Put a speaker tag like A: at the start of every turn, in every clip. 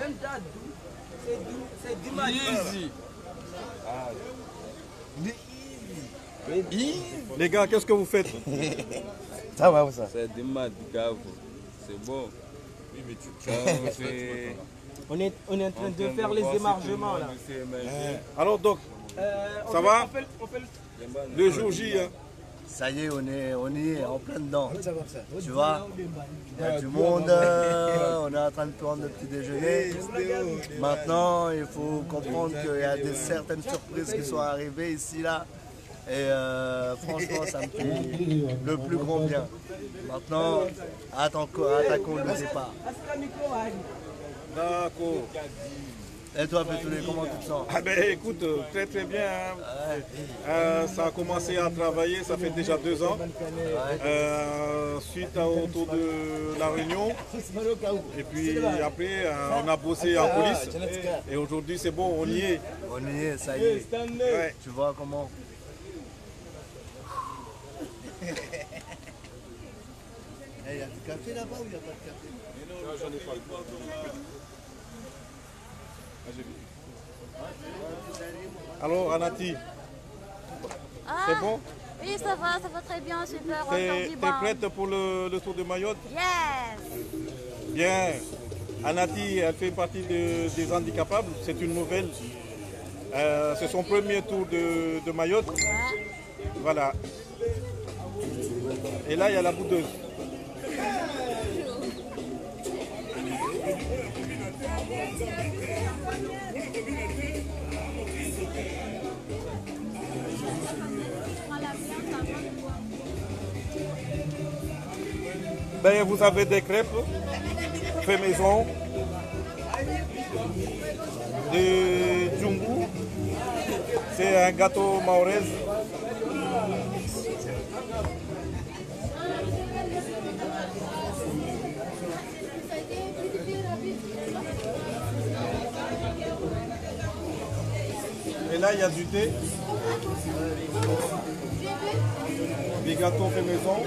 A: C'est dimanche.
B: Les gars, qu'est-ce que vous faites?
C: Ça va, ça.
D: C'est dimanche, c'est bon.
A: On est en train de faire les émargements là.
B: Alors donc, ça va? Le jour J, hein?
C: Ça y est, on y est en plein dedans. Tu vois, il y a du monde, on est en train de prendre le petit déjeuner. Maintenant, il faut comprendre qu'il y a certaines surprises qui sont arrivées ici, là. Et franchement, ça me fait le plus grand bien. Maintenant, attaquons le départ.
B: D'accord.
C: Et toi, Pétoulé, comment tu te sens?
B: Ah ben écoute, très très bien. Hein. Ça a commencé à travailler, ça fait déjà 2 ans. Suite au tour de la réunion. Et puis après, on a bossé en coulisses. Et aujourd'hui, c'est bon, on y est.
C: On y est, ça y est.
B: Ouais.
C: Tu vois comment? Il y a du café là-bas ou il n'y a pas de café?
B: Non, j'en ai pas. Alors, Anati, c'est bon?
E: Oui, ça va très bien, super.
B: T'es prête pour le tour de Mayotte?
E: Yes!
B: Bien. Anati, elle fait partie des handicapables, c'est une nouvelle. C'est son premier tour de Mayotte.
E: Ouais.
B: Voilà. Et là, il y a la boudeuse. Ben, vous avez des crêpes fait maison, de Djungu, c'est un gâteau maorez. Et là, il y a du thé, des gâteaux fait maison.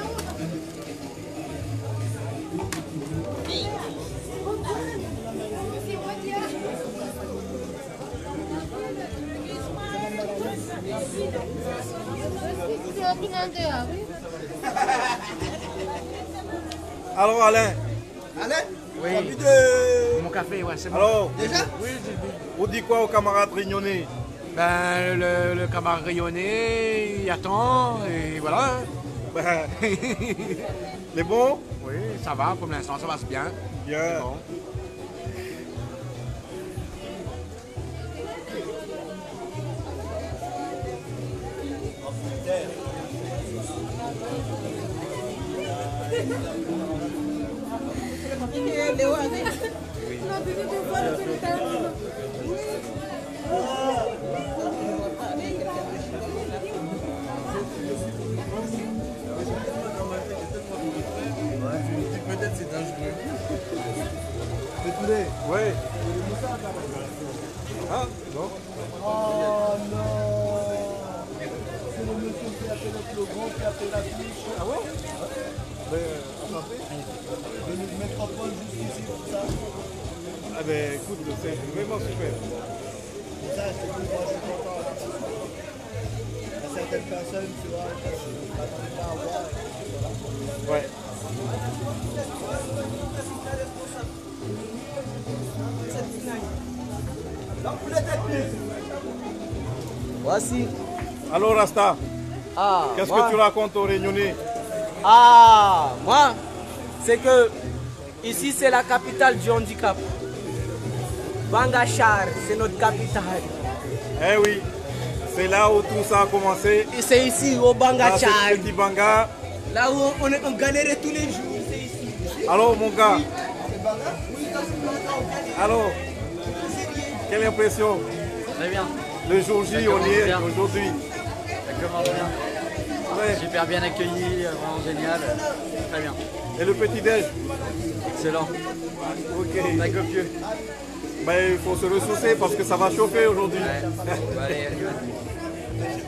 B: Alors Alain.
A: Alain?
C: Oui.
A: T'as vu de...
C: Mon café, ouais, c'est bon.
B: Alors,
A: Déjà?
C: Oui, j'ai bu.
B: vous dites quoi aux camarades réunionnais?
C: Ben, le camarade rayonné, il attend, et voilà.
B: Ben, les bons?
C: Oui, ça va, pour l'instant, ça va bien.
B: Bien.
C: C'est bon.
A: Peut-être c'est dangereux.
C: Pétoulé.
B: Oui. Ah, non.
C: Oh non. C'est le monsieur qui a fait le logo, qui a fait l'affiche.
B: Ah ouais? Ben, enchanté.
C: De nous mettre en pause juste ici, comme ça.
B: Ah ben, écoute, c'est vraiment super.
C: Ça, c'est cool, moi je suis content. Il y a certaines personnes, tu vois, je ne m'attendais pas à voir.
B: Ouais.
A: Voici.
B: Alors Rasta,
A: Ah,
B: qu'est-ce
A: moi-
B: que tu racontes aux Réunionnais?
A: Ah, moi, c'est que ici c'est la capitale du handicap. Bangachar, c'est notre capitale.
B: Eh oui, c'est là où tout ça a commencé.
A: Et c'est ici au
B: À
A: Bangachar,
B: ce petit Banga.
A: là où on galérait tous les jours, c'est ici.
B: Alors mon gars. Alors, quelle impression?
F: Très bien,
B: Le jour J,
F: Ça
B: on y
F: commence
B: est
F: bien.
B: aujourd'hui.
F: ça commence bien.
B: Ouais.
F: Super bien accueilli, vraiment génial. Très bien,
B: Et le petit-déj?
F: excellent,
B: Ok.
F: très copieux.
B: Ben, il faut se ressourcer parce que ça va chauffer aujourd'hui.
F: Ouais. Bon, allez, vas-y.